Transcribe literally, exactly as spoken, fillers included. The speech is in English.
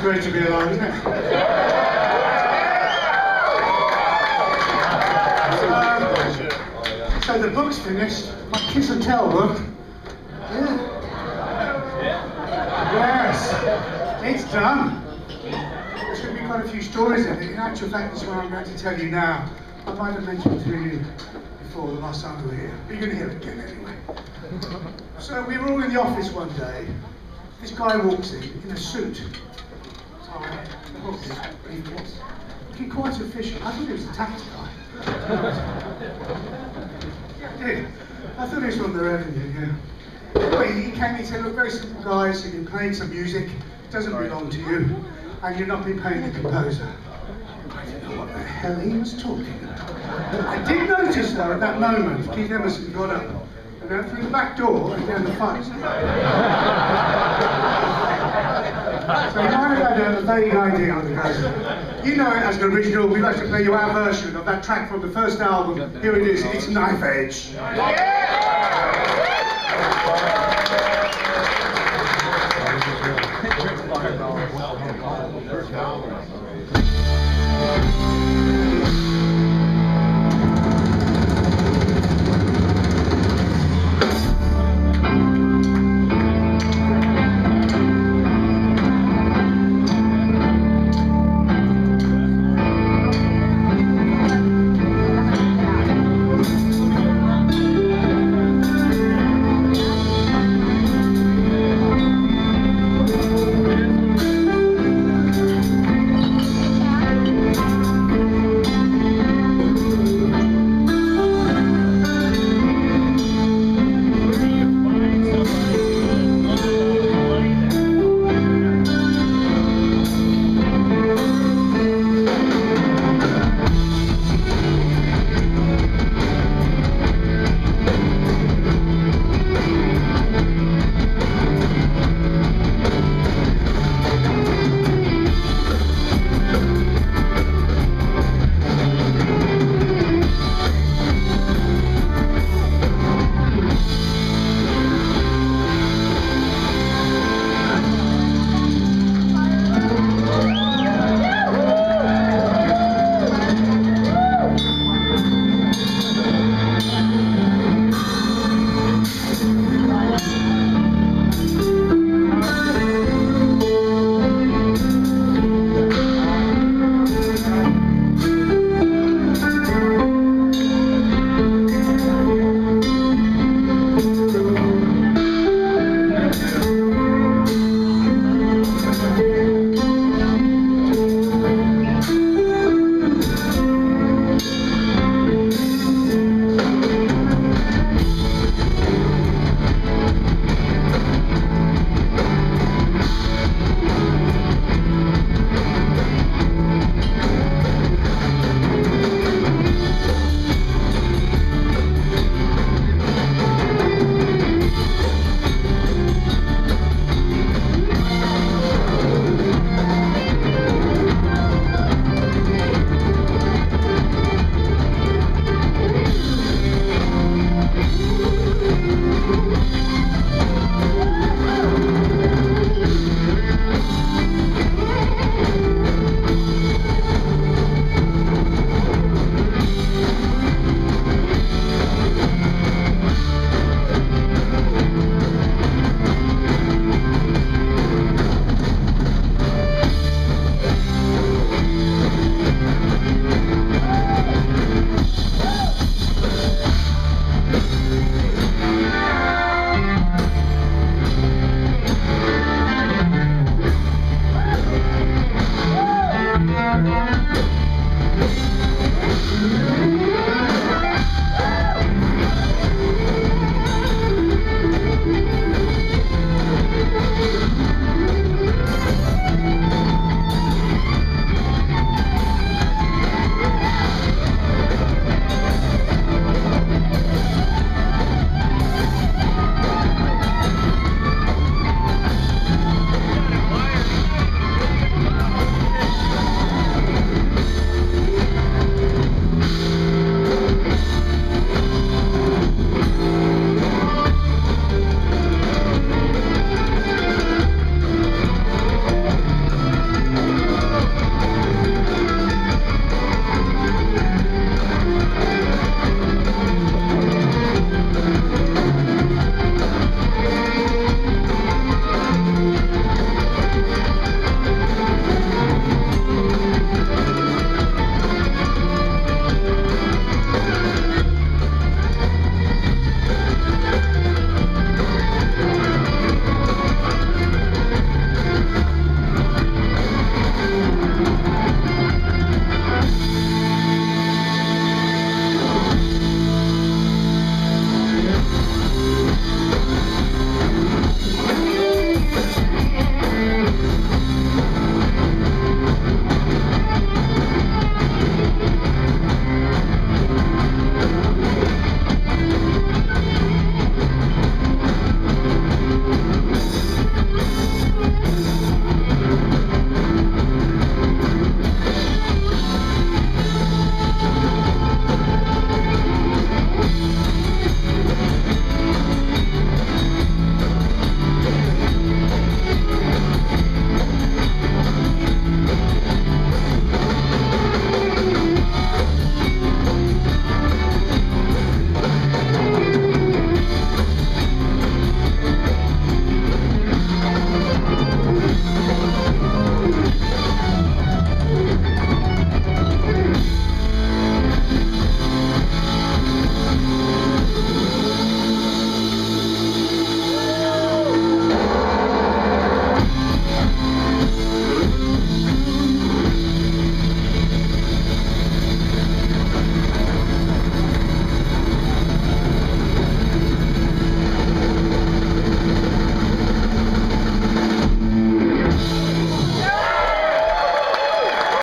great to be alive, isn't it? um, so the book's finished. My kiss and tell book. Yeah. Yes, it's done. There's going to be quite a few stories in it. In actual fact, this one I'm going to tell you now. I might have mentioned it to you before the last time we were here. But you're going to hear it again anyway. So we were all in the office one day. This guy walks in, in a suit. Tie, looking quite official. I thought he was a tax guy. I did. I thought he was from the revenue, yeah. Anyway, he came and said, look, very simple guys, you've been playing some music, it doesn't belong to you, and you've not been paying the composer. I didn't know what the hell he was talking about. I did notice though, at that moment, Keith Emerson got up and went through the back door and down the front. So you might have had a vague idea of the guys. You know it as an original. We'd like to play you our version of that track from the first album. Here it is, it's Knife Edge. Yeah!